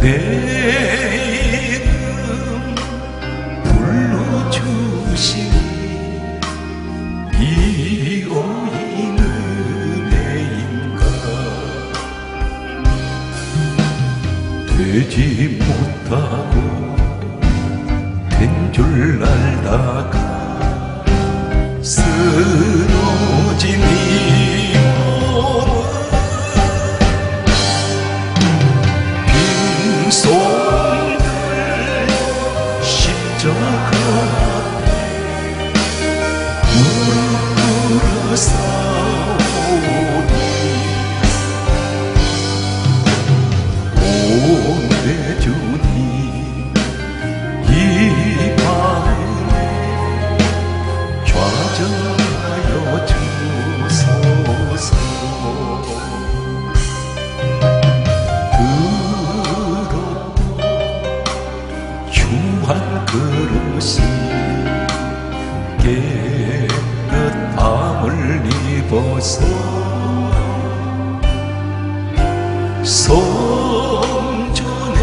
내 이름 불러주시니 비오인 은혜인가. 되지 못하고 된 줄 알다가 쓰러진 이 몸은 빈손들 십자가 앞에 무릎 꿇어 싸우니 오 내 주님 이 밤에 좌정하여 주소서. 들었고 흉한 그릇이 깨끗함을 입어서 성전에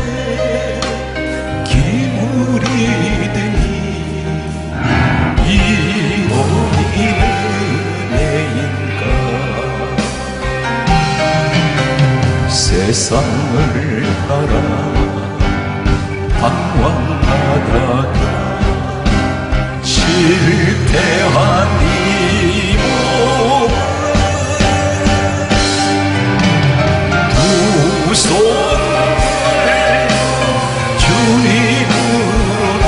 기물이 되니 이오니 은혜인가. 세상을 따라 방황하다가 실패한 이 몸 두 손을 주님으로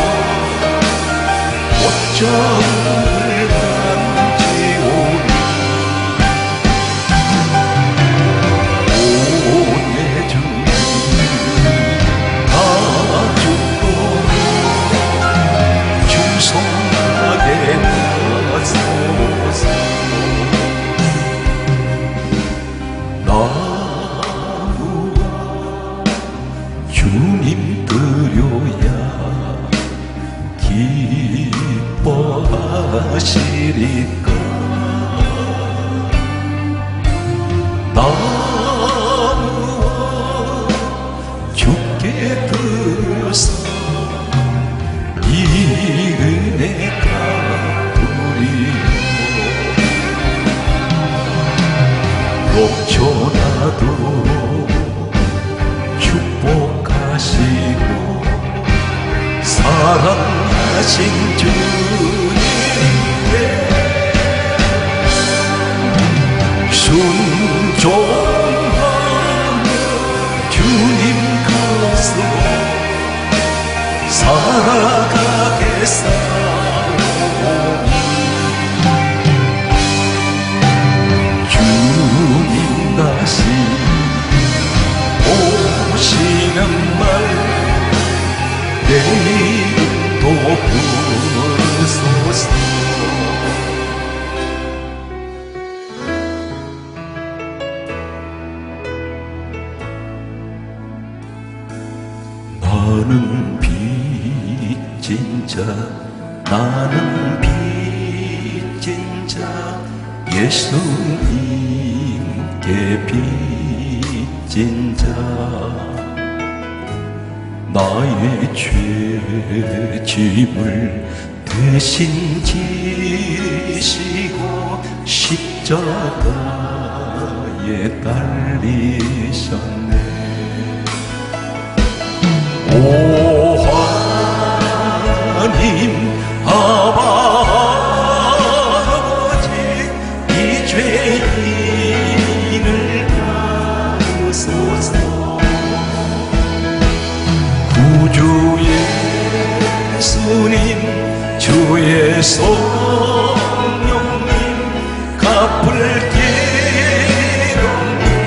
옷장을 만지오니 오 내 주님 다 죽도록 충성하게 하소서. 나무와 주님 드려야 기뻐하시리까. 나무와 주께 드려서 이 은혜가 우리로 넘쳐나도록 축복하시고 사랑하신 주님께 순종하며 주님 것으로 살아가겠사오니 주님 다시 오시는 날 내 이름도 부르소서. 나는 빚진 자 나는 빚진 자 예수님께 빚진 자 나의 죄짐을 대신 지시고 십자가에 달리셨네. 오 하나님 아버지 이 죄인을 받으소서. 구주 예수님 주의 성령님 갚을 길은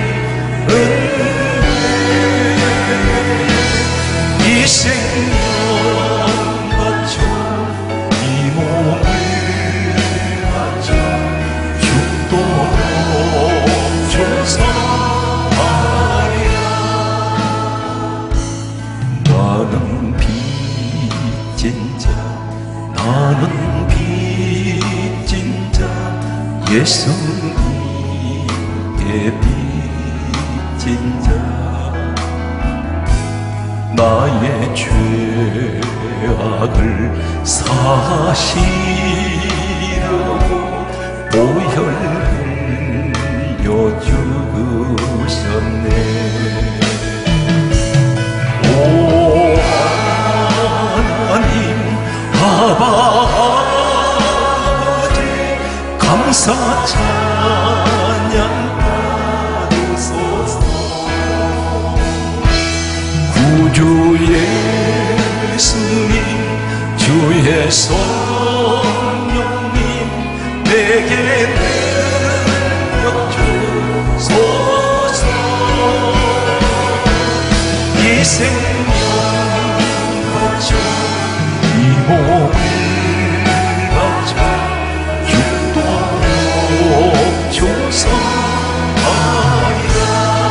이 생명 바쳐 이 몸을 바쳐 죽도록 충성하리라. 나는 빚진 자 나는 빚진 자 예수님께 빚진 자 나의 죄악을 사시려고 보혈 흘려 죽으셨네. 오 하나님 아버지, 감사 찬양 받으소서. 구주 예수님, 주의 성령님, 내게 능력 주소서. 이 생명 바쳐, 이 몸을 바쳐 죽도록 충성하리라.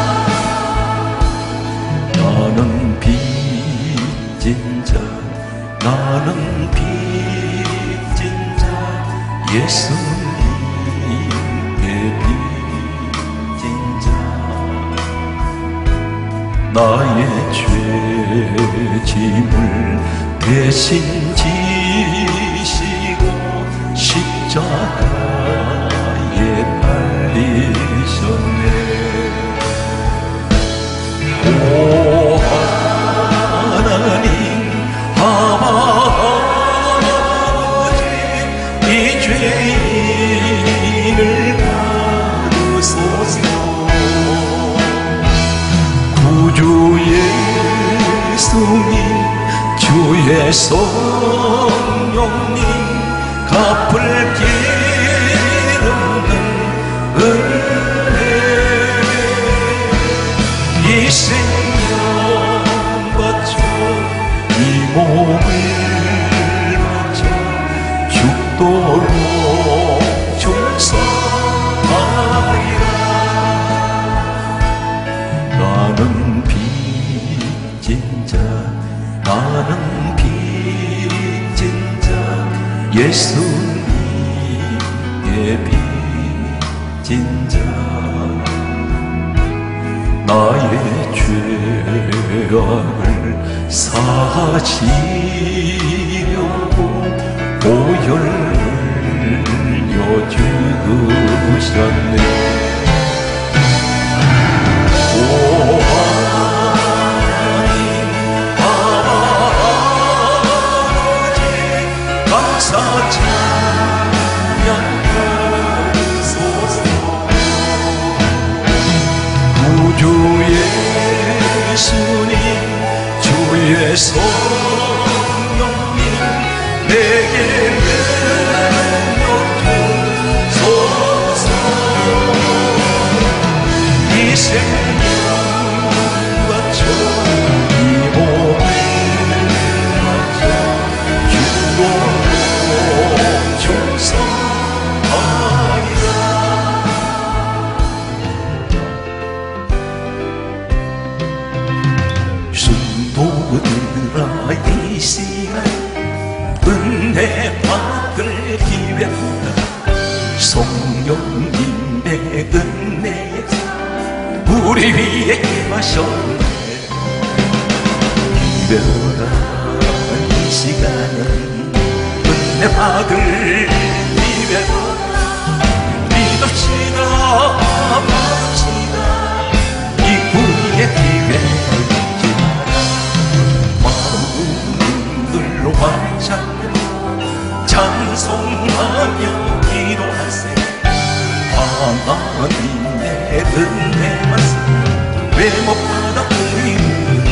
나는 빚진 자, 나는 빚진 자, 예수님의 빚진 자. 나의 죄짐을 대신 지시고 십자가에 달리셨네. 오 하나님 아버지, 이 죄인을 받으소서. 구주 예수님, 주의 성령님, 갚을 길 없는 은혜. 이 생명 바쳐, 이 몸을 바쳐 죽도록 충성하리라. 나는 빚진 자, 나는 빚진 자, 예수님의 빚진 자. 나의 죄악을 사시려고 보혈 흘려 죽으셨네. 오 하나님 아버지, 감사 찬양 받으소서. 구주 예수님, 주의 성령님, 내게 능력 주소서. 이 생명 바쳐, 이 몸을 바쳐 죽도록 충성하리라. 성도들아, 이 시간 은혜 받을 기회다. 성령님의 은혜에 우리 위에 임하셨네. 기회라, 이 시간은 은혜 받을 기회다. 믿읍시다, 받읍시다. 이 우리의 기회를 찬송하며 기도하세. 하나님의 은혜 말씀 왜 못 받았느냐.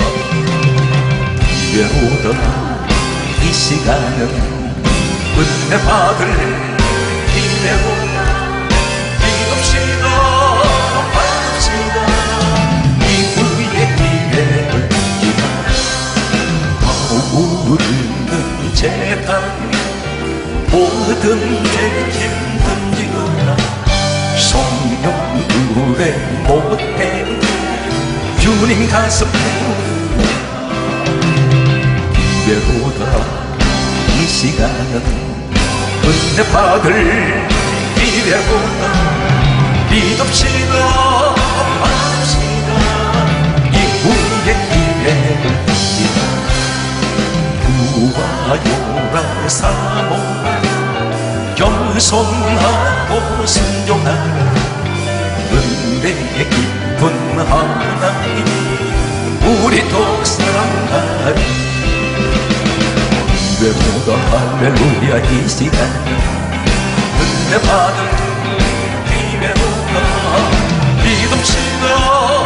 기회로다, 이 시간은 은혜 받을 기회로다. 믿읍시다, 받읍시다. 이 우리의 기회를 기다려. 우리는 재단 모든 죄짐 던지거나 성령들의 못해 주님 가슴 기회로다. 이 시간은 은혜 받을 기회로다. 믿읍시다, 받읍시다. 이 우리의 기회를 사모 겸손하고 순종하는 은혜의 깊은 하나님 우리도 사랑하리 예배보다 할렐루야 이 시간 은혜 받은 예배보다 믿음시다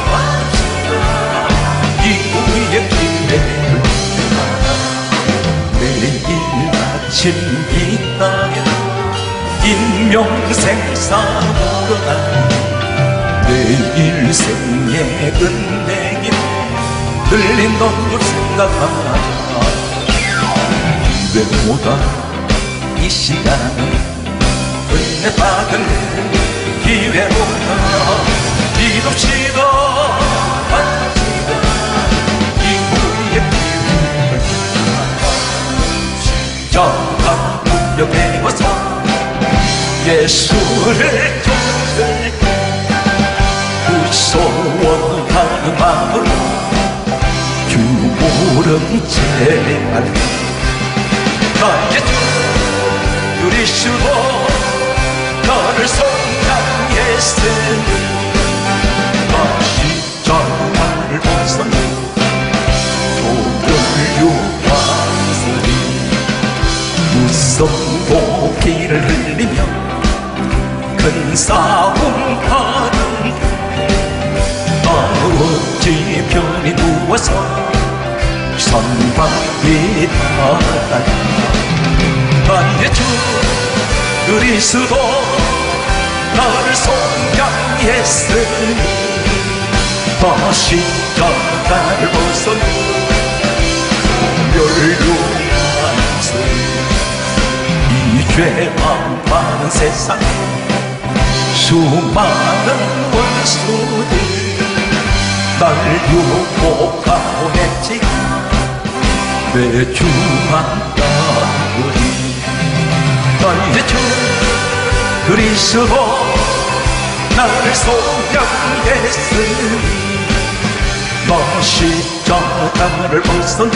이 우리의 기회를 매일 아침 이 땅에 인명생 사모가 내 일생의 은행이 들린 너를 생각하자 예배보다 이 시간은 은혜 받은 기회보다 믿읍시다 이 우리의 기회를 십자가 무렵에 와서 예수를 쫓을게 무서워하는 마음으로 주 오름 제할게 나의 주 그리스도 나를 성장했으니 나 십자가를 벗은 도를 유하으니 무성고 피를 흘리며 큰 싸움 하는 아버지 편히 누워서 선박이 타다니 나의 주 그리스도 나를 성장했으니 나 십자가를 벗은 멸류관에서 이 죄만 많은 세상에 수많은 원수들 날 유혹하고 했지 내 주만 따르리 나의 주 그리스도 나를 성장했으니 나 십자가를 벗은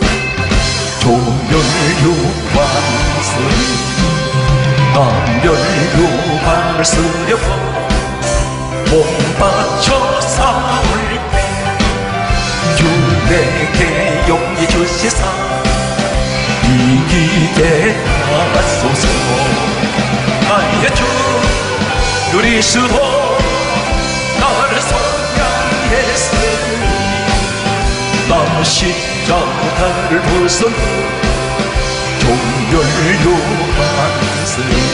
조멸유관을 나 멸류관을 쓰려고 몸 바쳐 싸울게 주 내게 용기 주시사 이기게 하소서 나의 주 그리스도 나를 성장했으니 나 십자가를 벗은 종결요한스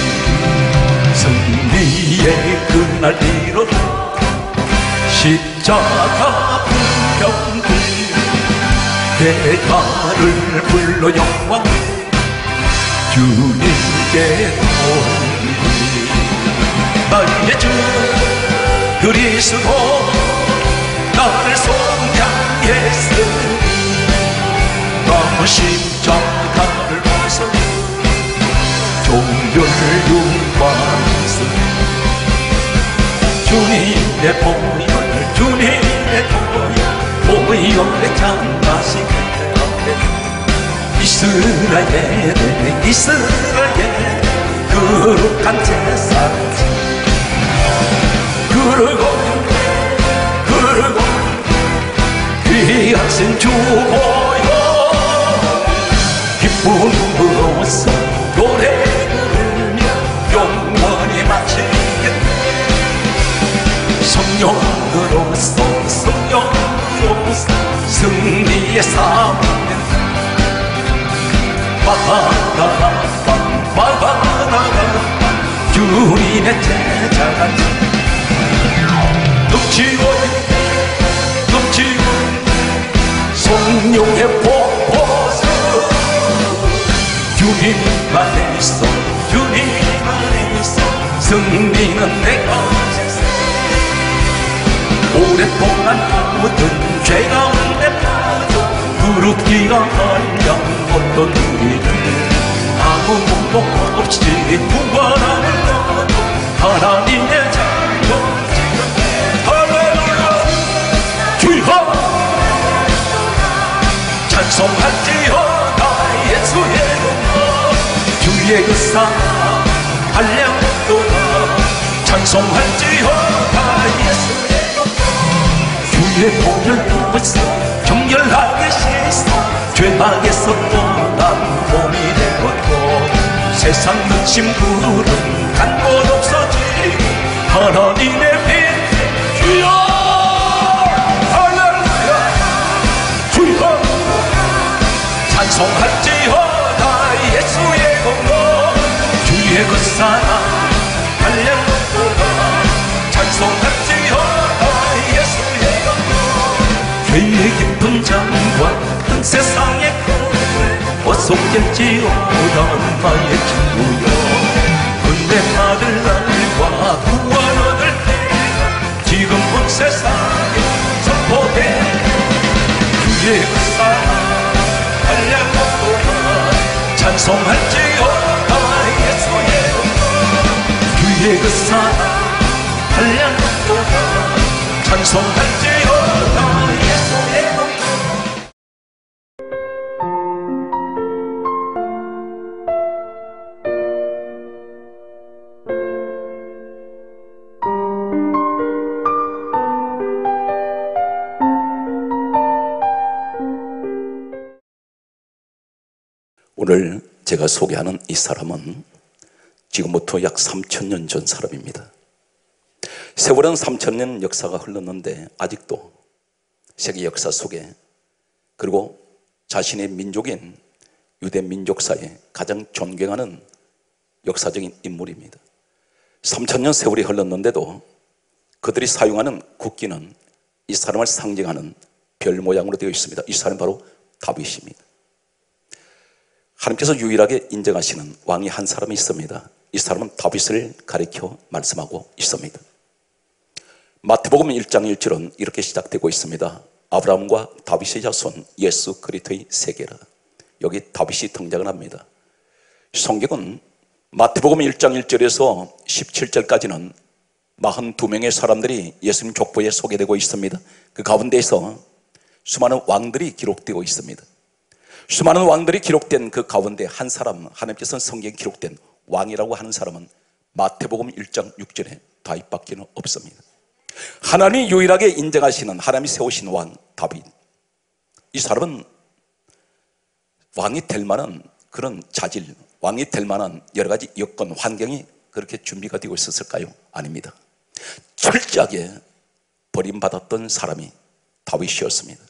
승리의 그날 이루다 십자가 분경들 대가를 불러 영광 주님께 돌리리 나의 주 그리스도 나를 성장했으니 나 십자가를 벗어 종결유관스 주님의 보혈 주님의 보혈 보혈의 장가신 이스라엘의 거룩한 제사지 그러고 귀하신 주 보혈 기쁨으로써 노래 부르며 영원히 마치겠네 성령으로서 승리의 사명을 주님의 제자같이 넘치고 성령의 폭포수 주님만 있어 승리는 내가 오랫동안 묻은 죄 가운데 빠져 부르기가 하려 어떤 우리를 아무 문도 없이 구원하는 것 하나님의 자녀 할렐루야 주여 찬송할지어다 예수의 이름 주의 그 사랑 한량도다 찬송할지어다 예수의 주의 보혈 부으사 정결하게 씻어 죄악에서 떠난 몸이 되었고 세상 눈심 구름 간 곳 없어지고 하나님의 빛 주여 할렐루야 주여 찬송할지어다 예수의 공로 주의 그 사랑 할렐루야 찬송할지어다 예수의 공로 죄의 깊은 장과 큰 세상의 큰 어속될지어다 나의 친구여 은혜 받을 날과 구원 얻을 때가 지금 온 세상에 선포돼 주의 그 사랑 할렐루야 찬송할지어다 예수의 공로 주의 그 사랑 할렐루야 찬송할지어다 예수의 공로 오늘 제가 소개하는 이 사람은 지금부터 약 3000년 전 사람입니다. 세월은 3000년 역사가 흘렀는데 아직도 세계 역사 속에 그리고 자신의 민족인 유대 민족사에 가장 존경하는 역사적인 인물입니다. 3000년 세월이 흘렀는데도 그들이 사용하는 국기는 이 사람을 상징하는 별 모양으로 되어 있습니다. 이 사람은 바로 다윗입니다. 하나님께서 유일하게 인정하시는 왕이 한 사람이 있습니다. 이 사람은 다윗을 가리켜 말씀하고 있습니다. 마태복음 1장 1절은 이렇게 시작되고 있습니다. 아브라함과 다윗의 자손 예수 그리스도의 세계라. 여기 다윗이 등장을 합니다. 성경은 마태복음 1장 1절에서 17절까지는 42명의 사람들이 예수님 족보에 소개되고 있습니다. 그 가운데에서 수많은 왕들이 기록되고 있습니다. 수많은 왕들이 기록된 그 가운데 한 사람, 하나님께서는 성경에 기록된 왕이라고 하는 사람은 마태복음 1장 6절에 다윗밖에 없습니다. 하나님이 유일하게 인정하시는 하나님이 세우신 왕 다윗, 이 사람은 왕이 될 만한 그런 자질, 왕이 될 만한 여러 가지 여건, 환경이 그렇게 준비가 되고 있었을까요? 아닙니다. 철저하게 버림받았던 사람이 다윗이었습니다.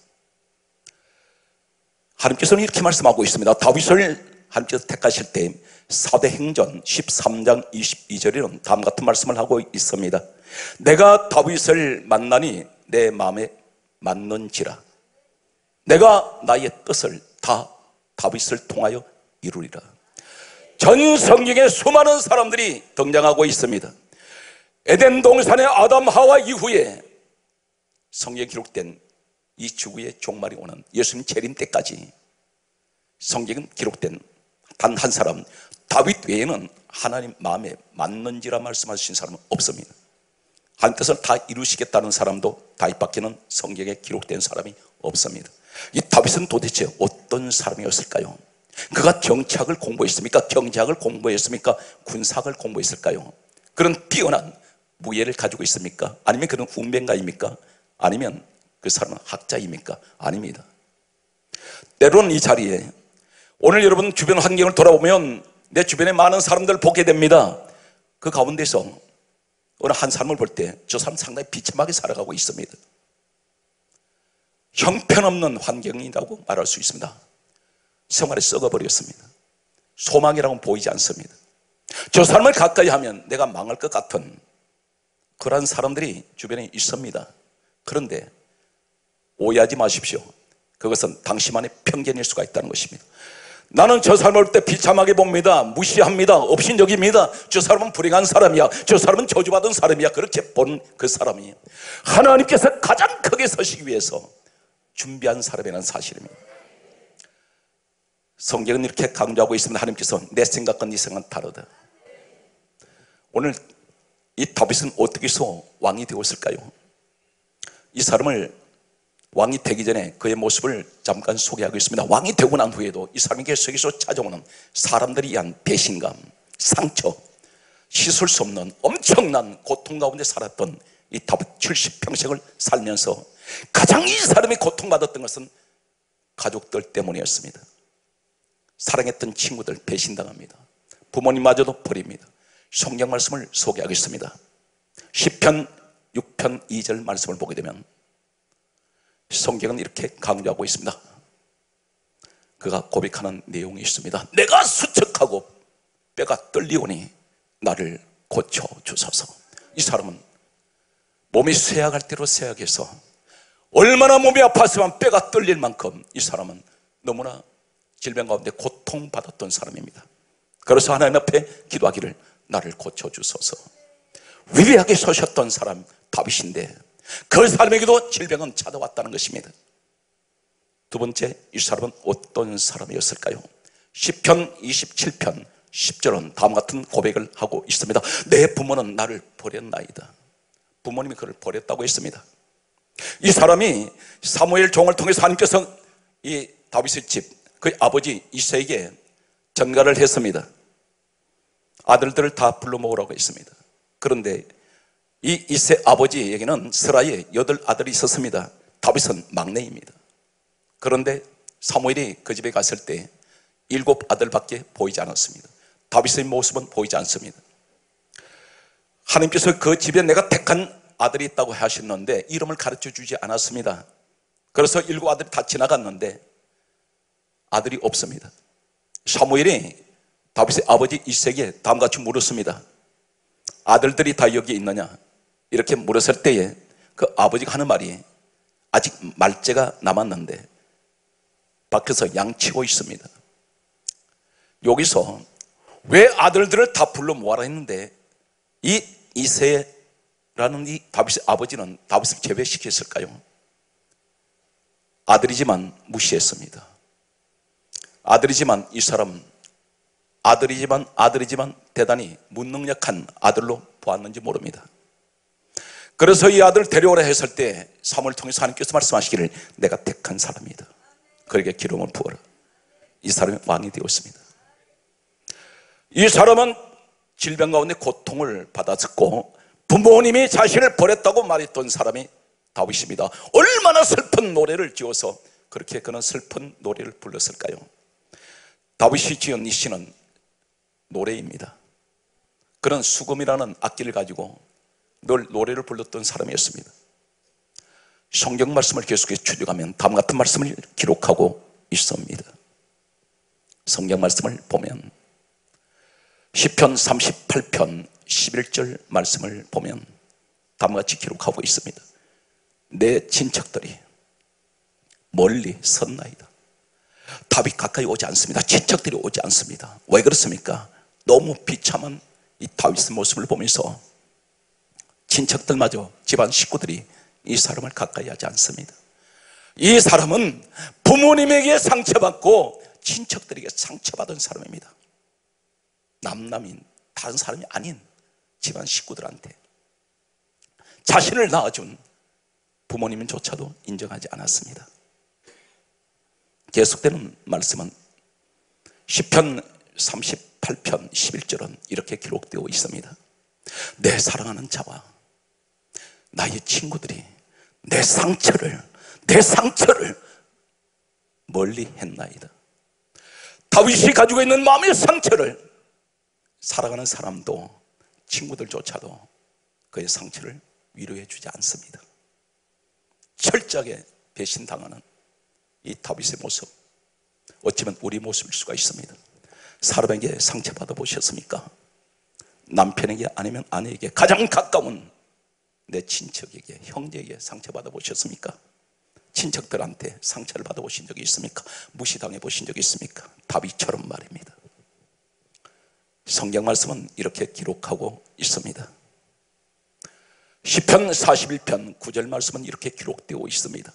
하나님께서는 이렇게 말씀하고 있습니다. 다윗을 하나님께서 택하실 때 사도행전 13장 22절에는 다음 같은 말씀을 하고 있습니다. 내가 다윗을 만나니 내 마음에 맞는지라. 내가 나의 뜻을 다 다윗을 통하여 이루리라. 전 성경에 수많은 사람들이 등장하고 있습니다. 에덴 동산의 아담 하와 이후에 성경에 기록된 이 지구의 종말이 오는 예수님 재림 때까지 성경은 기록된 단 한 사람 다윗 외에는 하나님 마음에 맞는지라 말씀하신 사람은 없습니다. 하나님께서 다 이루시겠다는 사람도 다윗밖에는 성경에 기록된 사람이 없습니다. 이 다윗은 도대체 어떤 사람이었을까요? 그가 정치학을 공부했습니까? 경제학을 공부했습니까? 군사학을 공부했을까요? 그런 뛰어난 무예를 가지고 있습니까? 아니면 그런 운명가입니까? 아니면 그 사람은 학자입니까? 아닙니다. 때로는 이 자리에 오늘 여러분 주변 환경을 돌아보면 내 주변에 많은 사람들을 보게 됩니다. 그 가운데서 어느 한 사람을 볼 때 저 사람 상당히 비참하게 살아가고 있습니다. 형편없는 환경이라고 말할 수 있습니다. 생활에 썩어버렸습니다. 소망이라고는 보이지 않습니다. 저 사람을 가까이 하면 내가 망할 것 같은 그런 사람들이 주변에 있습니다. 그런데 오해하지 마십시오. 그것은 당신만의 편견일 수가 있다는 것입니다. 나는 저 사람을 볼 때 비참하게 봅니다. 무시합니다. 업신적입니다. 저 사람은 불행한 사람이야. 저 사람은 저주받은 사람이야. 그렇게 본 그 사람이 하나님께서 가장 크게 서시기 위해서 준비한 사람이라는 사실입니다. 성경은 이렇게 강조하고 있습니다. 하나님께서 내 생각과 네 생각은 다르다. 오늘 이 다윗은 어떻게 해서 왕이 되었을까요? 이 사람을 왕이 되기 전에 그의 모습을 잠깐 소개하겠습니다. 왕이 되고 난 후에도 이 사람이 계속해서 찾아오는 사람들이 위한 배신감, 상처, 씻을 수 없는 엄청난 고통 가운데 살았던 이 다윗 70평생을 살면서 가장 이 사람이 고통받았던 것은 가족들 때문이었습니다. 사랑했던 친구들 배신당합니다. 부모님마저도 버립니다. 성경 말씀을 소개하겠습니다. 시편 6편 2절 말씀을 보게 되면 성경은 이렇게 강조하고 있습니다. 그가 고백하는 내용이 있습니다. 내가 수척하고 뼈가 떨리오니 나를 고쳐주소서. 이 사람은 몸이 쇠약할 대로 쇠약해서 얼마나 몸이 아팠으면 뼈가 떨릴 만큼 이 사람은 너무나 질병 가운데 고통받았던 사람입니다. 그래서 하나님 앞에 기도하기를 나를 고쳐주소서. 위대하게 서셨던 사람 다윗인데 그 사람에게도 질병은 찾아왔다는 것입니다. 두 번째, 이 사람은 어떤 사람이었을까요? 시편 27편 10절은 다음 같은 고백을 하고 있습니다. 내 부모는 나를 버렸나이다. 부모님이 그를 버렸다고 했습니다. 이 사람이 사무엘 종을 통해서 하나님께서 이 다윗의 집, 그의 아버지 이새에게 전가를 했습니다. 아들들을 다 불러 모으라고 했습니다. 그런데 이 이새 아버지에게는 스라의 8아들이 있었습니다. 다윗은 막내입니다. 그런데 사무엘이 그 집에 갔을 때 7아들밖에 보이지 않았습니다. 다윗의 모습은 보이지 않습니다. 하나님께서 그 집에 내가 택한 아들이 있다고 하셨는데 이름을 가르쳐 주지 않았습니다. 그래서 7아들이 다 지나갔는데 아들이 없습니다. 사무엘이 다윗의 아버지 이새에게 다음같이 물었습니다. 아들들이 다 여기 있느냐? 이렇게 물었을 때에 그 아버지가 하는 말이 아직 말째가 남았는데 밖에서 양치고 있습니다. 여기서 왜 아들들을 다 불러 모아라 했는데 이 이새라는 이 다윗의 아버지는 다윗을 제외시켰을까요? 아들이지만 무시했습니다. 아들이지만 이 사람 아들이지만 대단히 무능력한 아들로 보았는지 모릅니다. 그래서 이 아들을 데려오라 했을 때 사무엘을 통해서 하나님께서 말씀하시기를 내가 택한 사람이다. 그에게 기름을 부어라. 이 사람이 왕이 되었습니다. 이 사람은 질병 가운데 고통을 받았고 부모님이 자신을 버렸다고 말했던 사람이 다윗입니다. 얼마나 슬픈 노래를 지어서 그렇게 그는 슬픈 노래를 불렀을까요? 다윗이 지은 이 시는 노래입니다. 그런 수금이라는 악기를 가지고 늘 노래를 불렀던 사람이었습니다. 성경 말씀을 계속해서 추적하면 다음 같은 말씀을 기록하고 있습니다. 성경 말씀을 보면 시편 38편 11절 말씀을 보면 다음같이 기록하고 있습니다. 내 친척들이 멀리 섰나이다. 다윗 가까이 오지 않습니다. 친척들이 오지 않습니다. 왜 그렇습니까? 너무 비참한 이 다윗의 모습을 보면서 친척들마저 집안 식구들이 이 사람을 가까이 하지 않습니다. 이 사람은 부모님에게 상처받고 친척들에게 상처받은 사람입니다. 남남인 다른 사람이 아닌 집안 식구들한테 자신을 낳아준 부모님조차도 인정하지 않았습니다. 계속되는 말씀은 시편 38편 11절은 이렇게 기록되어 있습니다. 내 사랑하는 자와 나의 친구들이 내 상처를 멀리 했나이다. 다윗이 가지고 있는 마음의 상처를 사랑하는 사람도 친구들조차도 그의 상처를 위로해 주지 않습니다. 철저하게 배신당하는 이 다윗의 모습, 어쩌면 우리 모습일 수가 있습니다. 사람에게 상처받아 보셨습니까? 남편에게 아니면 아내에게 가장 가까운 내 친척에게, 형제에게 상처받아 보셨습니까? 친척들한테 상처를 받아 보신 적이 있습니까? 무시당해 보신 적이 있습니까? 다윗처럼 말입니다. 성경 말씀은 이렇게 기록하고 있습니다. 시편 41편 9절 말씀은 이렇게 기록되어 있습니다.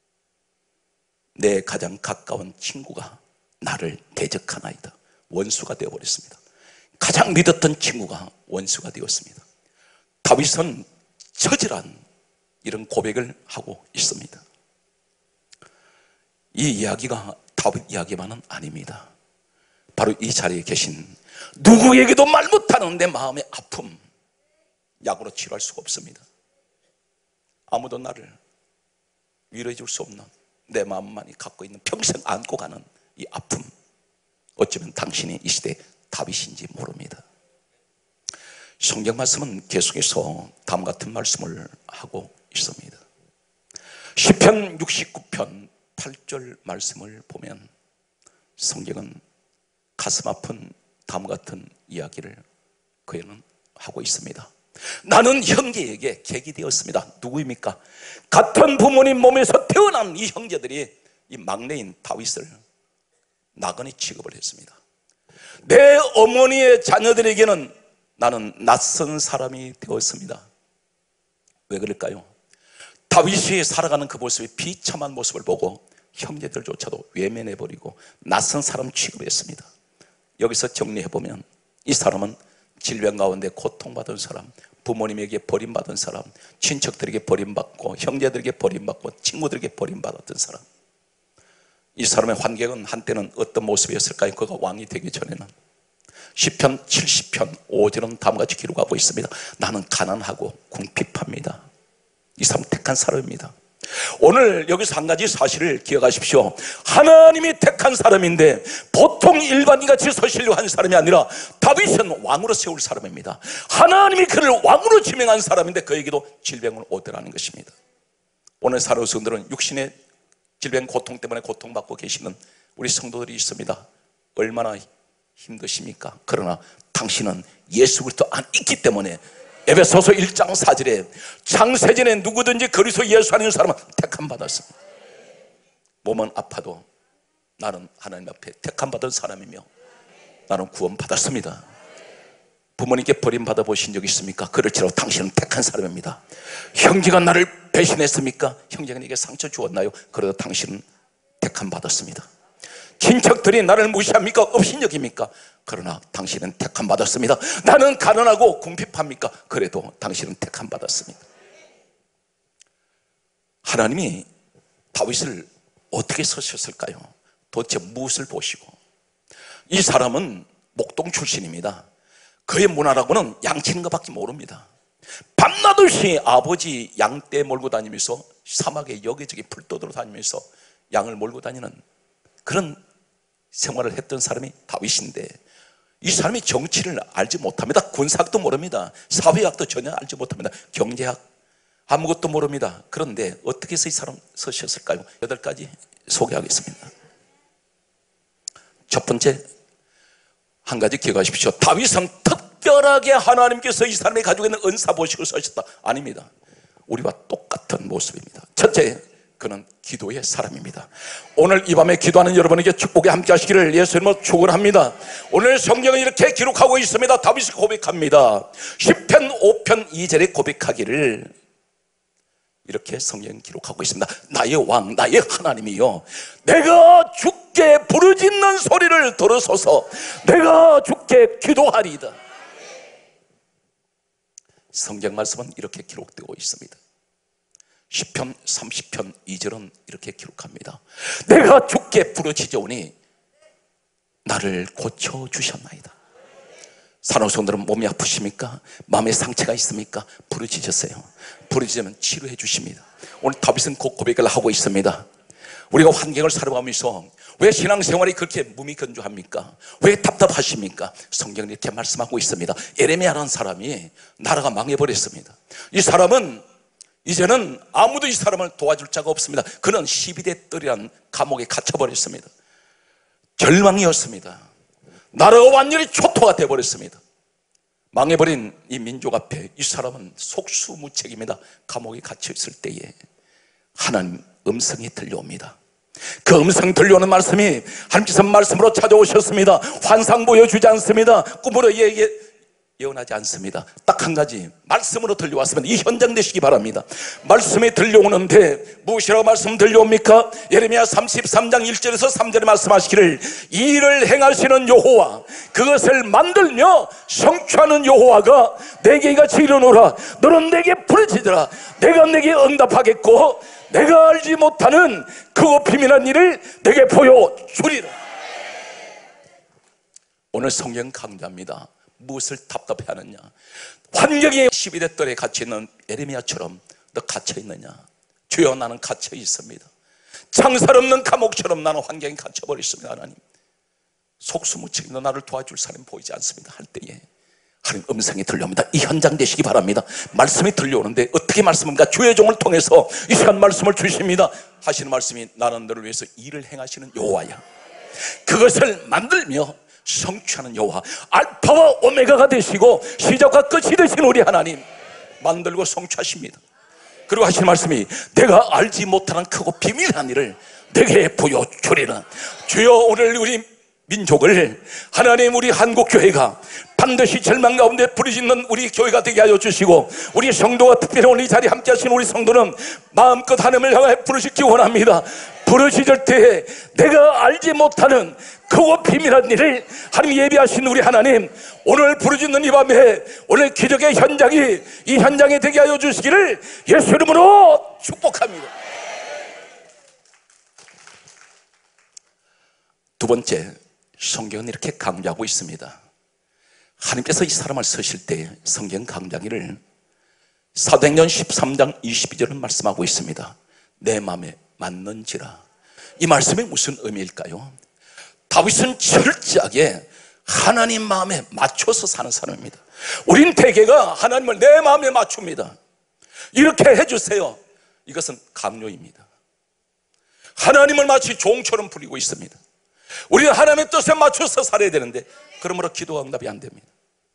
내 가장 가까운 친구가 나를 대적하나이다. 원수가 되어버렸습니다. 가장 믿었던 친구가 원수가 되었습니다. 다윗은 처절한 이런 고백을 하고 있습니다. 이 이야기가 다윗 이야기만은 아닙니다. 바로 이 자리에 계신 누구에게도 말 못하는 내 마음의 아픔, 약으로 치료할 수가 없습니다. 아무도 나를 위로해 줄 수 없는 내 마음만이 갖고 있는, 평생 안고 가는 이 아픔, 어쩌면 당신이 이 시대 다윗인지 모릅니다. 성경 말씀은 계속해서 다음 같은 말씀을 하고 있습니다. 시편 69편 8절 말씀을 보면 성경은 가슴 아픈 다음 같은 이야기를 그에는 하고 있습니다. 나는 형제에게 객이 되었습니다. 누구입니까? 같은 부모님 몸에서 태어난 이 형제들이 이 막내인 다윗을 나그네 취급을 했습니다. 내 어머니의 자녀들에게는 나는 낯선 사람이 되었습니다. 왜 그럴까요? 다윗이 살아가는 그 모습이 비참한 모습을 보고 형제들조차도 외면해버리고 낯선 사람 취급했습니다. 여기서 정리해보면 이 사람은 질병 가운데 고통받은 사람, 부모님에게 버림받은 사람, 친척들에게 버림받고 형제들에게 버림받고 친구들에게 버림받았던 사람. 이 사람의 환경은 한때는 어떤 모습이었을까요? 그가 왕이 되기 전에는 시편 70편 5절은 다음같이 기록하고 있습니다. 나는 가난하고 궁핍합니다. 이 사람 택한 사람입니다. 오늘 여기서 한 가지 사실을 기억하십시오. 하나님이 택한 사람인데 보통 일반인같이 서시려고 한 사람이 아니라 다윗은 왕으로 세울 사람입니다. 하나님이 그를 왕으로 지명한 사람인데 그에게도 질병을 오더라는 것입니다. 오늘 사랑하는 성도들은 육신의 질병 고통 때문에 고통받고 계시는 우리 성도들이 있습니다. 얼마나 힘드십니까? 그러나 당신은 예수 그리스도 안 있기 때문에 에베소서 1장 4절에 창세전에 누구든지 그리스도 예수 안에 있는 사람은 택함 받았습니다. 몸은 아파도 나는 하나님 앞에 택함 받은 사람이며 나는 구원 받았습니다. 부모님께 버림받아 보신 적 있습니까? 그렇지라도 당신은 택한 사람입니다. 형제가 나를 배신했습니까? 형제가 내게 상처 주었나요? 그래도 당신은 택함 받았습니다. 친척들이 나를 무시합니까? 업신여깁니까? 그러나 당신은 택함 받았습니다. 나는 가난하고 궁핍합니까? 그래도 당신은 택함 받았습니다. 하나님이 다윗을 어떻게 쓰셨을까요? 도대체 무엇을 보시고? 이 사람은 목동 출신입니다. 그의 문화라고는 양치는 것밖에 모릅니다. 밤낮 없이 아버지 양떼 몰고 다니면서 사막에 여기저기 풀도도로 다니면서 양을 몰고 다니는 그런 생활을 했던 사람이 다윗인데 이 사람이 정치를 알지 못합니다. 군사학도 모릅니다. 사회학도 전혀 알지 못합니다. 경제학 아무것도 모릅니다. 그런데 어떻게 해서 이 사람 서셨을까요? 8가지 소개하겠습니다. 첫 번째, 한 가지 기억하십시오. 다윗은 특별하게 하나님께서 이 사람이 가지고 있는 은사 보시고 서셨다. 아닙니다. 우리와 똑같은 모습입니다. 첫째, 그는 기도의 사람입니다. 오늘 이 밤에 기도하는 여러분에게 축복이 함께 하시기를 예수님으로 축원합니다. 오늘 성경은 이렇게 기록하고 있습니다. 다윗이 고백합니다. 시편 5편 2절에 고백하기를 이렇게 성경은 기록하고 있습니다. 나의 왕, 나의 하나님이여, 내가 주께 부르짖는 소리를 들으소서. 내가 주께 기도하리이다. 성경 말씀은 이렇게 기록되고 있습니다. 시편 30편 2절은 이렇게 기록합니다. 내가 주께 부르짖으오니 나를 고쳐주셨나이다. 사랑하는 성도들은 몸이 아프십니까? 마음에 상처가 있습니까? 부르짖으세요. 부르짖으면 치료해 주십니다. 오늘 다윗은 그 고백을 하고 있습니다. 우리가 환경을 살아가면서 왜 신앙생활이 그렇게 무미건조합니까? 왜 답답하십니까? 성경이 이렇게 말씀하고 있습니다. 에레미야라는 사람이 나라가 망해버렸습니다. 이 사람은 이제는 아무도 이 사람을 도와줄 자가 없습니다. 그는 12대 뜰이라는 감옥에 갇혀버렸습니다. 절망이었습니다. 나라가 완전히 초토화 되어버렸습니다. 망해버린 이 민족 앞에 이 사람은 속수무책입니다. 감옥에 갇혀있을 때에 하나님 음성이 들려옵니다. 그 음성 들려오는 말씀이 하나님께서 말씀으로 찾아오셨습니다. 환상 보여주지 않습니다. 꿈으로 예언하지 않습니다. 딱 한 가지 말씀으로 들려왔으면 이 현장 되시기 바랍니다. 말씀이 들려오는데 무엇이라고 말씀 들려옵니까? 예레미야 33장 1절에서 3절에 말씀하시기를 이 일을 행하시는 여호와, 그것을 만들며 성취하는 여호와가 내게 이같이 이르노라. 너는 내게 부르짖으라. 내가 내게 응답하겠고 내가 알지 못하는 크고 비밀한 일을 내게 보여주리라. 오늘 성경 강좌입니다. 무엇을 답답해하느냐? 환경에 12대 뜰에 갇혀있는 에레미야처럼 너 갇혀있느냐? 주여 나는 갇혀 있습니다. 창살 없는 감옥처럼 나는 환경에 갇혀버렸습니다. 하나님, 속수무책이 너 나를 도와줄 사람이 보이지 않습니다 할 때에 하나님 음성이 들려옵니다. 이 현장 되시기 바랍니다. 말씀이 들려오는데 어떻게 말씀합니까? 주의 종을 통해서 이 시간 말씀을 주십니다. 하시는 말씀이 나는 너를 위해서 일을 행하시는 여호와야. 그것을 만들며 성취하는 여호와, 알파와 오메가가 되시고 시작과 끝이 되신 우리 하나님, 만들고 성취하십니다. 그리고 하시는 말씀이 내가 알지 못하는 크고 비밀한 일을 내게 보여주리라. 주여, 오늘 우리 민족을 하나님, 우리 한국교회가 반드시 절망 가운데 부르짖는 우리 교회가 되게 하여 주시고, 우리 성도가 특별히 오늘 이 자리에 함께 하신 우리 성도는 마음껏 하나님을 향해 부르짖기 원합니다. 부르짖을 때에 내가 알지 못하는 크고 비밀한 일을 하나님 예비하신 우리 하나님, 오늘 부르짖는 이 밤에 오늘 기적의 현장이 이 현장에 되게 하여 주시기를 예수 이름으로 축복합니다. 두 번째, 성경은 이렇게 강조하고 있습니다. 하나님께서 이 사람을 쓰실 때 성경 강좌기를 사도행전 13장 22절은 말씀하고 있습니다. 내 마음에 맞는지라. 이 말씀이 무슨 의미일까요? 다윗은 철저하게 하나님 마음에 맞춰서 사는 사람입니다. 우린 대개가 하나님을 내 마음에 맞춥니다. 이렇게 해주세요. 이것은 강요입니다. 하나님을 마치 종처럼 부리고 있습니다. 우리는 하나님의 뜻에 맞춰서 살아야 되는데, 그러므로 기도가 응답이 안 됩니다.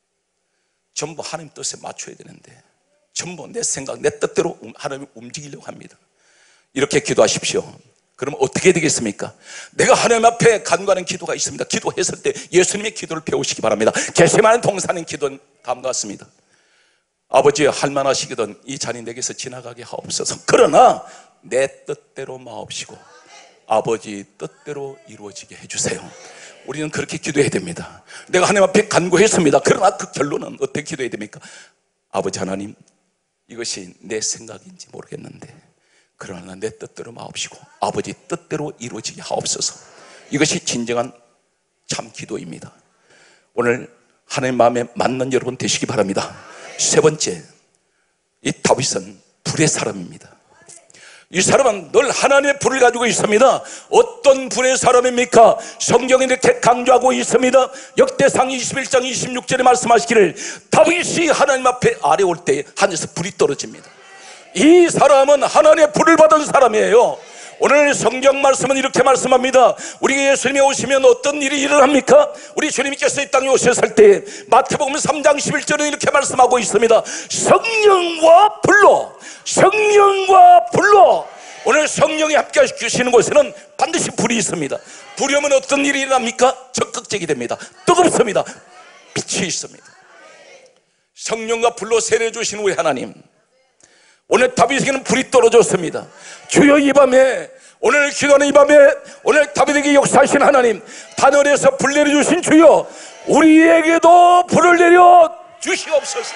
전부 하나님 뜻에 맞춰야 되는데 전부 내 생각, 내 뜻대로 하나님이 움직이려고 합니다. 이렇게 기도하십시오. 그러면 어떻게 되겠습니까? 내가 하나님 앞에 간구하는 기도가 있습니다. 기도했을 때 예수님의 기도를 배우시기 바랍니다. 겟세마네 동산의 기도는 다음과 같습니다. 아버지, 할만하시거든 이 잔이 내게서 지나가게 하옵소서. 그러나 내 뜻대로 마옵시고 아버지 뜻대로 이루어지게 해주세요. 우리는 그렇게 기도해야 됩니다. 내가 하나님 앞에 간구했습니다. 그러나 그 결론은 어떻게 기도해야 됩니까? 아버지 하나님, 이것이 내 생각인지 모르겠는데 그러나 내 뜻대로 마옵시고 아버지 뜻대로 이루어지게 하옵소서. 이것이 진정한 참 기도입니다. 오늘 하나님 마음에 맞는 여러분 되시기 바랍니다. 세 번째, 이 다윗은 불의 사람입니다. 이 사람은 늘 하나님의 불을 가지고 있습니다. 어떤 불의 사람입니까? 성경이 이렇게 강조하고 있습니다. 역대상 21장 26절에 말씀하시기를 다윗이 하나님 앞에 아뢰올 때 하늘에서 불이 떨어집니다. 이 사람은 하나님의 불을 받은 사람이에요. 오늘 성경 말씀은 이렇게 말씀합니다. 우리 예수님이 오시면 어떤 일이 일어납니까? 우리 주님께서 이 땅에 오셨을 때 마태복음 3장 11절에 이렇게 말씀하고 있습니다. 성령과 불로, 성령과 불로. 오늘 성령이 함께 하시는 곳에는 반드시 불이 있습니다. 불이 오면 어떤 일이 일어납니까? 적극적이 됩니다. 뜨겁습니다. 빛이 있습니다. 성령과 불로 세례 주신 우리 하나님, 오늘 다윗에게는 불이 떨어졌습니다. 주여, 이 밤에, 오늘 기도하는 이 밤에 오늘 다윗에게 역사하신 하나님, 하늘에서 불 내려주신 주여, 우리에게도 불을 내려 주시옵소서.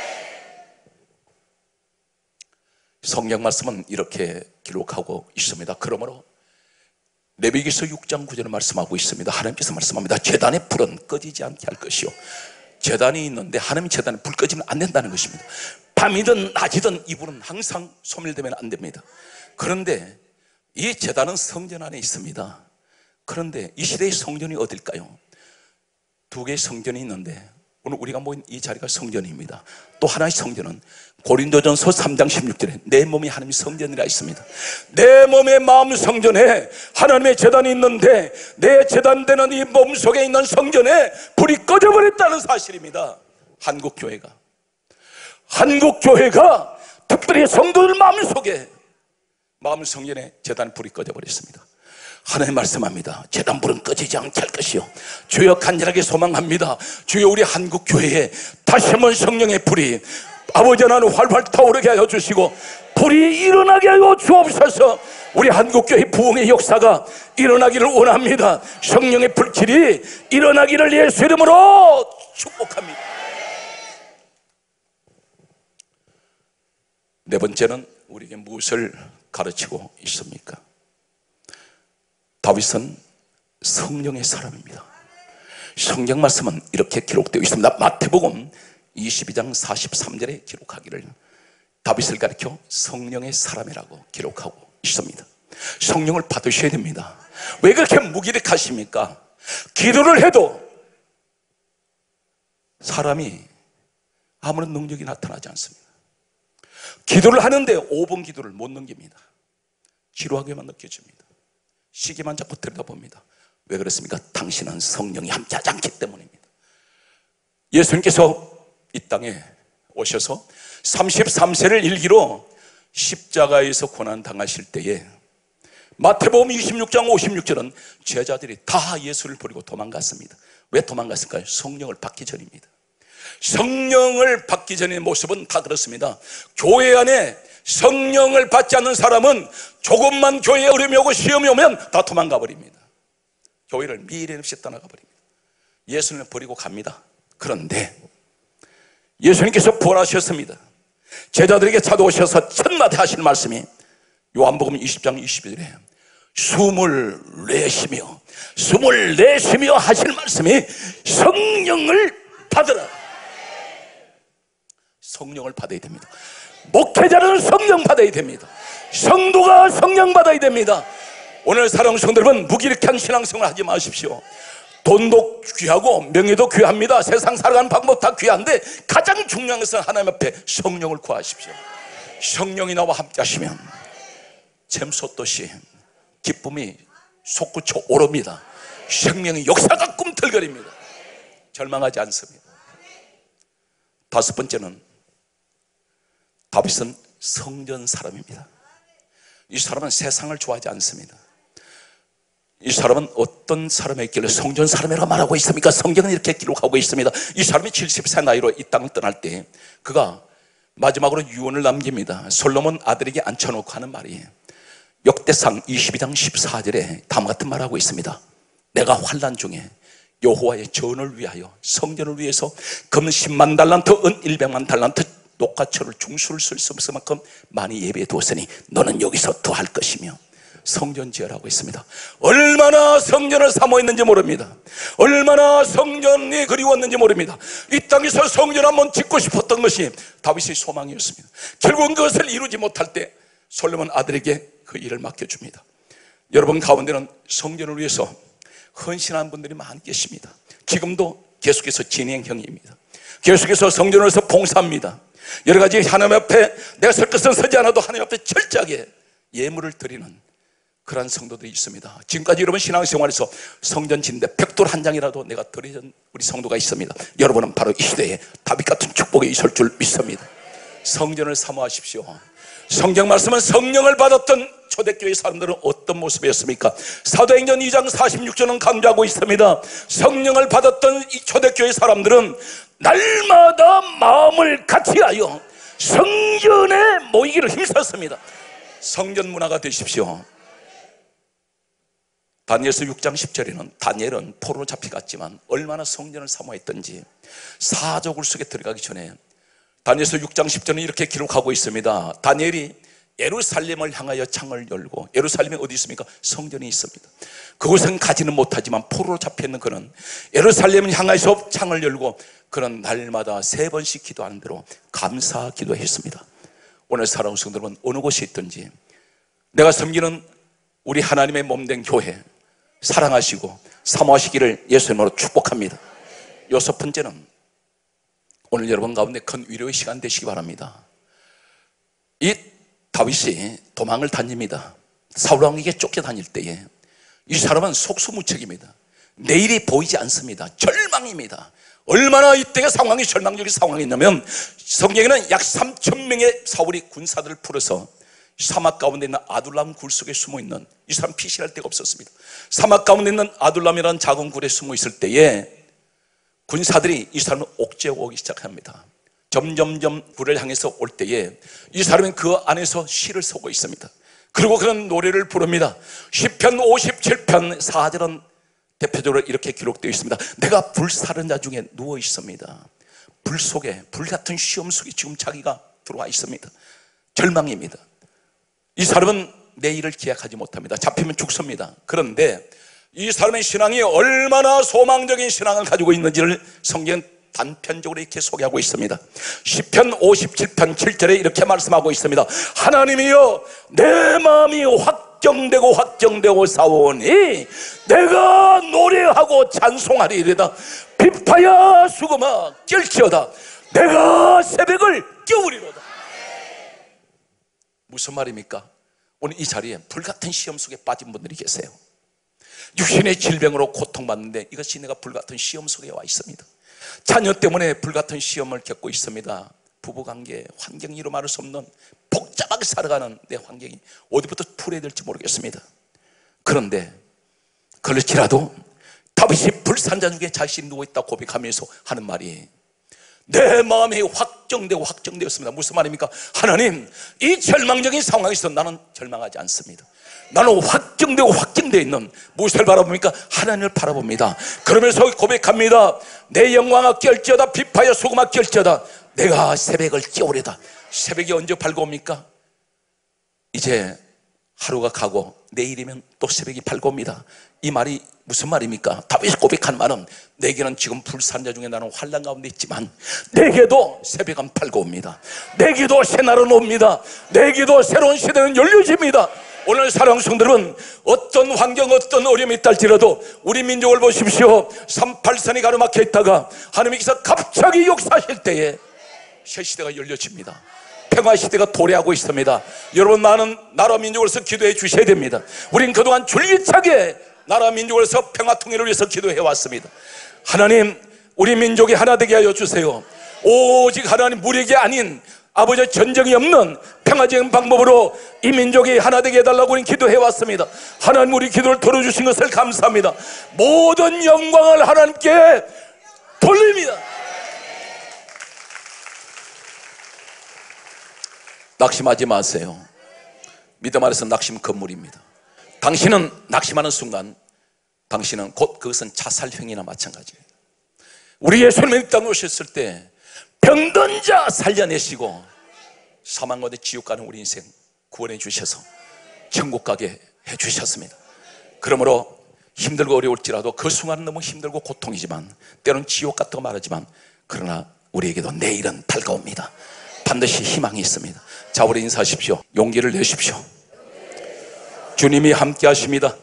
성경 말씀은 이렇게 기록하고 있습니다. 그러므로 레위기서 6장 9절에 말씀하고 있습니다. 하나님께서 말씀합니다. 제단의 불은 꺼지지 않게 할 것이요, 제단이 있는데 하나님 제단에 불 꺼지면 안 된다는 것입니다. 밤이든 낮이든 이 불은 항상 소멸되면 안 됩니다. 그런데 이 제단은 성전 안에 있습니다. 그런데 이 시대의 성전이 어딜까요? 두 개의 성전이 있는데 오늘 우리가 모인 이 자리가 성전입니다. 또 하나의 성전은 고린도전서 3장 16절에 내 몸이 하나님의 성전이라 있습니다. 내 몸의 마음 성전에 하나님의 제단이 있는데 내 제단되는 이 몸 속에 있는 성전에 불이 꺼져버렸다는 사실입니다. 한국교회가 특별히 성도들 마음속에, 마음 성전에 제단 불이 꺼져버렸습니다. 하나님 말씀합니다. 제단 불은 꺼지지 않게 할 것이요, 주여 간절하게 소망합니다. 주여, 우리 한국교회에 다시 한번 성령의 불이 아버지 하나님 활활 타오르게 하여 주시고 불이 일어나게 하여 주옵소서. 우리 한국교회 부흥의 역사가 일어나기를 원합니다. 성령의 불길이 일어나기를 예수 이름으로 축복합니다. 네 번째는 우리에게 무엇을 가르치고 있습니까? 다윗은 성령의 사람입니다. 성경 말씀은 이렇게 기록되어 있습니다. 마태복음 22장 43절에 기록하기를 다윗을 가리켜 성령의 사람이라고 기록하고 있습니다. 성령을 받으셔야 됩니다. 왜 그렇게 무기력하십니까? 기도를 해도 사람이 아무런 능력이 나타나지 않습니다. 기도를 하는데 5분 기도를 못 넘깁니다. 지루하게만 느껴집니다. 시계만 자꾸 들여다봅니다. 왜 그렇습니까? 당신은 성령이 함께하지 않기 때문입니다. 예수님께서 이 땅에 오셔서 33세를 일기로 십자가에서 고난당하실 때에 마태복음 26장 56절은 제자들이 다 예수를 버리고 도망갔습니다. 왜 도망갔을까요? 성령을 받기 전입니다. 성령을 받기 전의 모습은 다 그렇습니다. 교회 안에 성령을 받지 않는 사람은 조금만 교회에 어려움이 오고 시험이 오면 다 도망가 버립니다. 교회를 미련 없이 떠나가 버립니다. 예수님을 버리고 갑니다. 그런데 예수님께서 부활하셨습니다. 제자들에게 찾아오셔서 첫마디 하실 말씀이 요한복음 20장 22절에 숨을 내쉬며 하실 말씀이 성령을 받으라. 성령을 받아야 됩니다. 목회자는 성령 받아야 됩니다. 성도가 성령 받아야 됩니다. 오늘 사랑하는 성도 여러분, 무기력한 신앙생활 하지 마십시오. 돈도 귀하고 명예도 귀합니다. 세상 살아가는 방법 다 귀한데 가장 중요한 것은 하나님 앞에 성령을 구하십시오. 성령이 나와 함께 하시면 샘솟듯이 기쁨이 솟구쳐 오릅니다. 생명의 역사가 꿈틀거립니다. 절망하지 않습니다. 다섯 번째는 다윗은 성전 사람입니다. 이 사람은 세상을 좋아하지 않습니다. 이 사람은 어떤 사람이 있길래 성전 사람이라고 말하고 있습니까? 성경은 이렇게 기록하고 있습니다. 이 사람이 70세 나이로 이 땅을 떠날 때 그가 마지막으로 유언을 남깁니다. 솔로몬 아들에게 앉혀놓고 하는 말이에요. 역대상 22장 14절에 다음 같은 말하고 있습니다. 내가 환난 중에 여호와의 전을 위하여 성전을 위해서 금 10만 달란트, 은 100만 달란트, 녹화철을 중수를 쓸 수 없을 만큼 많이 예배해 두었으니 너는 여기서 더 할 것이며 성전 지으라고 했습니다. 얼마나 성전을 사모했는지 모릅니다. 얼마나 성전이 그리웠는지 모릅니다. 이 땅에서 성전 한번 짓고 싶었던 것이 다윗의 소망이었습니다. 결국은 그것을 이루지 못할 때 솔로몬 아들에게 그 일을 맡겨줍니다. 여러분 가운데는 성전을 위해서 헌신한 분들이 많이 계십니다. 지금도 계속해서 진행형입니다. 계속해서 성전을 위해서 봉사합니다. 여러 가지 하나님 앞에 내가 설 것은 서지 않아도 하나님 앞에 철저하게 예물을 드리는 그러한 성도들이 있습니다. 지금까지 여러분 신앙생활에서 성전 짓는데 벽돌 한 장이라도 내가 드리는 우리 성도가 있습니다. 여러분은 바로 이 시대에 다윗 같은 축복이 있을 줄 믿습니다. 성전을 사모하십시오. 성경 말씀은 성령을 받았던 초대교회 사람들은 어떤 모습이었습니까? 사도행전 2장 46절은 강조하고 있습니다. 성령을 받았던 이 초대교회 사람들은 날마다 마음을 같이하여 성전에 모이기를 힘썼습니다. 성전 문화가 되십시오. 다니엘서 6장 10절에는 다니엘은 포로로 잡혀갔지만 얼마나 성전을 사모했던지 사족을 속에 들어가기 전에 다니엘서 6장 10절은 이렇게 기록하고 있습니다. 다니엘이 예루살렘을 향하여 창을 열고, 예루살렘이 어디 있습니까? 성전이 있습니다. 그곳은 가지는 못하지만 포로로 잡혀있는 그는 예루살렘을 향하여서 창을 열고 그는 날마다 3번씩 기도하는 대로 감사 기도했습니다. 오늘 사랑하는 성도 여러분, 어느 곳에 있든지 내가 섬기는 우리 하나님의 몸된 교회 사랑하시고 사모하시기를 예수님으로 축복합니다. 여섯 번째는 오늘 여러분 가운데 큰 위로의 시간 되시기 바랍니다. 이 다윗이 도망을 다닙니다. 사울 왕에게 쫓겨다닐 때에 이 사람은 속수무책입니다. 내일이 보이지 않습니다. 절망입니다. 얼마나 이때가 상황이 절망적인 상황이냐면 성경에는 약 3,000명의 사울이 군사들을 풀어서 사막 가운데 있는 아둘람 굴 속에 숨어 있는, 이 사람 피신할 데가 없었습니다. 사막 가운데 있는 아둘람이라는 작은 굴에 숨어 있을 때에 군사들이 이 사람을 옥죄어 오기 시작합니다. 점점점 굴을 향해서 올 때에 이 사람은 그 안에서 시를 쓰고 있습니다. 그리고 그런 노래를 부릅니다. 시편 57편 4절은 대표적으로 이렇게 기록되어 있습니다. 내가 불사른 자 중에 누워 있습니다. 불 속에, 불같은 시험 속에 지금 자기가 들어와 있습니다. 절망입니다. 이 사람은 내일을 기약하지 못합니다. 잡히면 죽습니다. 그런데 이 사람의 신앙이 얼마나 소망적인 신앙을 가지고 있는지를 성경은 단편적으로 이렇게 소개하고 있습니다. 시편 57편 7절에 이렇게 말씀하고 있습니다. 하나님이여, 내 마음이 확정되고 싸우니 내가 노래하고 찬송하리이다. 비파야 수금아 깰지어다. 내가 새벽을 깨우리로다. 무슨 말입니까? 오늘 이 자리에 불같은 시험 속에 빠진 분들이 계세요. 육신의 질병으로 고통받는데 이것이 내가 불같은 시험 속에 와 있습니다. 자녀 때문에 불같은 시험을 겪고 있습니다. 부부관계, 환경이 이루 말할 수 없는 복잡하게 살아가는 내 환경이 어디부터 풀어야 될지 모르겠습니다. 그런데 그렇지라도 다윗이 불산자 중에 자신이 누워있다 고백하면서 하는 말이, 내 마음이 확정되었습니다. 무슨 말입니까? 하나님, 이 절망적인 상황에서 나는 절망하지 않습니다. 나는 확정되어 있는 무엇을 바라봅니까? 하나님을 바라봅니다. 그러면서 고백합니다. 내 영광아 깰지어다. 비파여 수금아 깰지어다. 내가 새벽을 깨우리다. 새벽이 언제 밝아옵니까? 이제 하루가 가고 내일이면 또 새벽이 밝아옵니다. 이 말이 무슨 말입니까? 다윗이 고백한 말은, 내게는 지금 불산자 중에 나는 환난 가운데 있지만 내게도 새벽은 밝아옵니다. 내게도 새날은 옵니다. 내게도 새로운 시대는 열려집니다. 오늘 사랑하는 성도 여러분, 어떤 환경, 어떤 어려움이 있다 할지라도 우리 민족을 보십시오. 38선이 가로막혀 있다가 하나님께서 갑자기 역사하실 때에 새 시대가 열려집니다. 평화 시대가 도래하고 있습니다. 여러분, 많은 나라 민족으로서 기도해 주셔야 됩니다. 우린 그동안 줄기차게 나라 민족으로서 평화 통일을 위해서 기도해 왔습니다. 하나님, 우리 민족이 하나 되게 하여 주세요. 오직 하나님, 무력이 아닌 아버지의 전쟁이 없는 평화적인 방법으로 이 민족이 하나 되게 해달라고 우리는 기도해 왔습니다. 하나님, 우리 기도를 들어주신 것을 감사합니다. 모든 영광을 하나님께 돌립니다. 낙심하지 마세요. 믿음 안에서 낙심 건물입니다. 당신은 낙심하는 순간 당신은 곧 그것은 자살행위나 마찬가지예요. 우리 예수님이 이 땅에 오셨을 때 병든 자 살려내시고 사망 가운데 지옥 가는 우리 인생 구원해 주셔서 천국 가게 해 주셨습니다. 그러므로 힘들고 어려울지라도 그 순간은 너무 힘들고 고통이지만, 때로는 지옥 같다고 말하지만, 그러나 우리에게도 내일은 밝아옵니다. 반드시 희망이 있습니다. 자, 우리 인사하십시오. 용기를 내십시오. 주님이 함께 하십니다.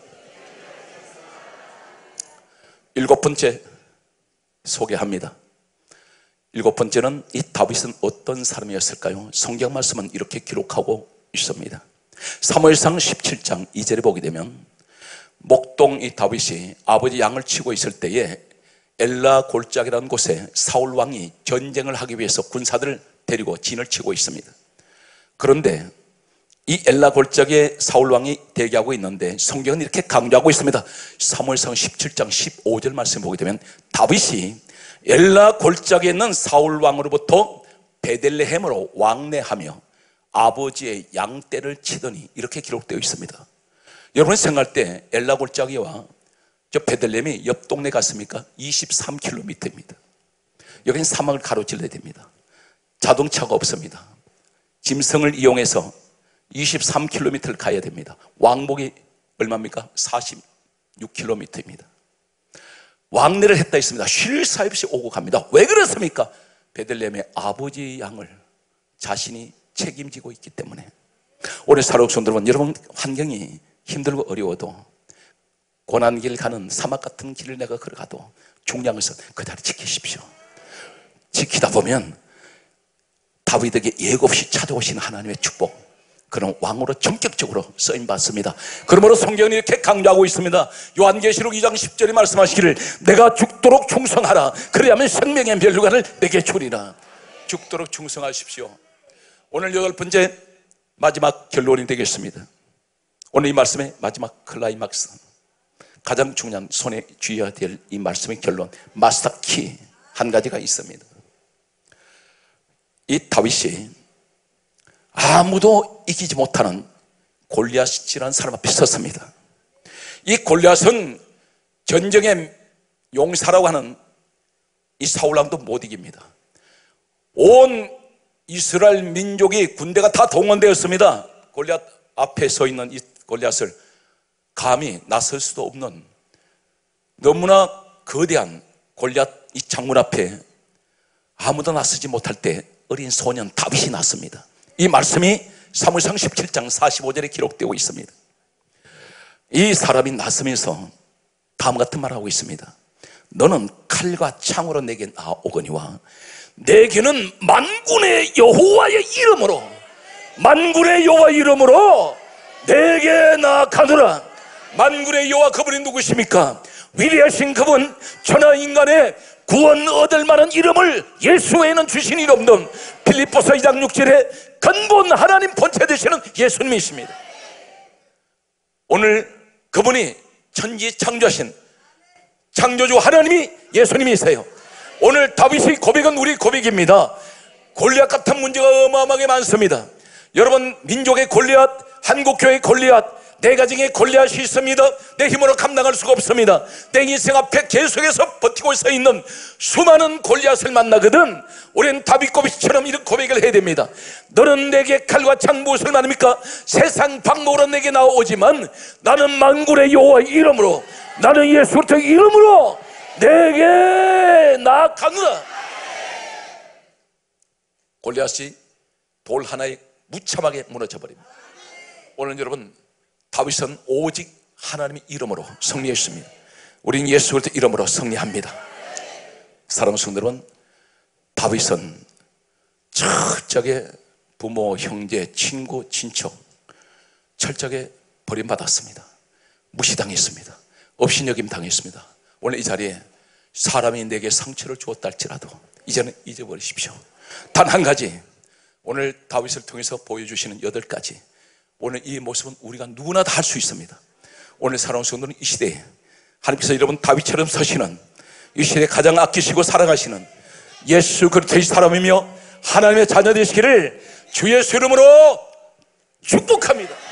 7번째 소개합니다. 7번째는 이 다윗은 어떤 사람이었을까요? 성경 말씀은 이렇게 기록하고 있습니다. 사무엘상 17장 2절에 보게 되면, 목동 이 다윗이 아버지 양을 치고 있을 때에 엘라 골짜기라는 곳에 사울 왕이 전쟁을 하기 위해서 군사들을 데리고 진을 치고 있습니다. 그런데 이 엘라 골짜기에 사울 왕이 대기하고 있는데 성경은 이렇게 강조하고 있습니다. 사무엘상 17장 15절 말씀 보게 되면, 다윗이 엘라 골짜기에 있는 사울 왕으로부터 베들레헴으로 왕래하며 아버지의 양떼를 치더니, 이렇게 기록되어 있습니다. 여러분 생각할 때 엘라 골짜기와 저 베들레헴이 옆 동네 같습니까? 23km입니다. 여기는 사막을 가로질러야 됩니다. 자동차가 없습니다. 짐승을 이용해서 23km를 가야 됩니다. 왕복이 얼마입니까? 46km입니다. 왕래를 했다 했습니다. 쉴 사이 없이 오고 갑니다. 왜 그렇습니까? 베들레헴의 아버지 양을 자신이 책임지고 있기 때문에. 오늘 사랑하는 성도 여러분, 여러분 환경이 힘들고 어려워도, 고난길 가는 사막 같은 길을 내가 걸어가도 중요한 것은 그 자리 지키십시오. 지키다 보면 다윗에게 예고 없이 찾아오시는 하나님의 축복, 그런 왕으로 전격적으로 쓰임받습니다. 그러므로 성경이 이렇게 강조하고 있습니다. 요한계시록 2장 10절에 말씀하시기를, 내가 죽도록 충성하라. 그래야만 생명의 멸류관을 내게 주리라. 죽도록 충성하십시오. 오늘 8번째 마지막 결론이 되겠습니다. 오늘 이 말씀의 마지막 클라이막스, 가장 중요한 손에 쥐어야 될 이 말씀의 결론, 마스터 키 한 가지가 있습니다. 이 다윗이 아무도 이기지 못하는 골리앗이라는 사람 앞에 섰습니다. 이 골리앗은 전쟁의 용사라고 하는 이 사울왕도 못 이깁니다. 온 이스라엘 민족이 군대가 다 동원되었습니다. 골리앗 앞에 서 있는 이 골리앗을 감히 나설 수도 없는 너무나 거대한 골리앗 이 창문 앞에 아무도 나서지 못할 때 어린 소년 다윗이 났습니다. 이 말씀이 사무엘상 17장 45절에 기록되고 있습니다. 이 사람이 나서면서 다음 같은 말을 하고 있습니다. 너는 칼과 창으로 내게 나오거니와 내게는 만군의 여호와의 이름으로, 만군의 여호와의 이름으로 내게 나아가노라. 만군의 여호와, 그분이 누구십니까? 위대하신 그분, 천하 인간의 구원 얻을 만한 이름을 예수 외에는 주신 일 없는 빌립보서 2장 6절에 근본 하나님 본체 되시는 예수님이십니다. 오늘 그분이 천지 창조하신 창조주 하나님이 예수님이세요. 오늘 다윗의 고백은 우리 고백입니다. 골리앗 같은 문제가 어마어마하게 많습니다. 여러분, 민족의 골리앗, 한국교회의 골리앗, 내 가정에 골리앗이 있습니다. 내 힘으로 감당할 수가 없습니다. 내 인생 앞에 계속해서 버티고 서 있는 수많은 골리앗을 만나거든 우리는 다윗 고백처럼 이런 고백을 해야 됩니다. 너는 내게 칼과 창 무엇을 말합니까? 세상 방법으로 내게 나오지만 나는 만군의 여호와의 이름으로, 나는 예수 그리스도의 이름으로 내게 나아가노라. 골리앗이 돌 하나에 무참하게 무너져 버립니다. 오늘 여러분, 다윗은 오직 하나님의 이름으로 승리했습니다. 우리는 예수 그리스도 이름으로 승리합니다. 사랑하는 성도 여러분, 다윗은 철저하게 부모, 형제, 친구, 친척 철저하게 버림받았습니다. 무시당했습니다. 업신여김 당했습니다. 오늘 이 자리에 사람이 내게 상처를 주었다 할지라도 이제는 잊어버리십시오. 단 한 가지, 오늘 다윗을 통해서 보여주시는 8가지, 오늘 이 모습은 우리가 누구나 다 할 수 있습니다. 오늘 사랑하는 성도는 이 시대에 하나님께서 여러분 다윗처럼 서시는, 이 시대에 가장 아끼시고 사랑하시는 예수 그리스도의 사람이며 하나님의 자녀 되시기를 주 예수 이름으로 축복합니다.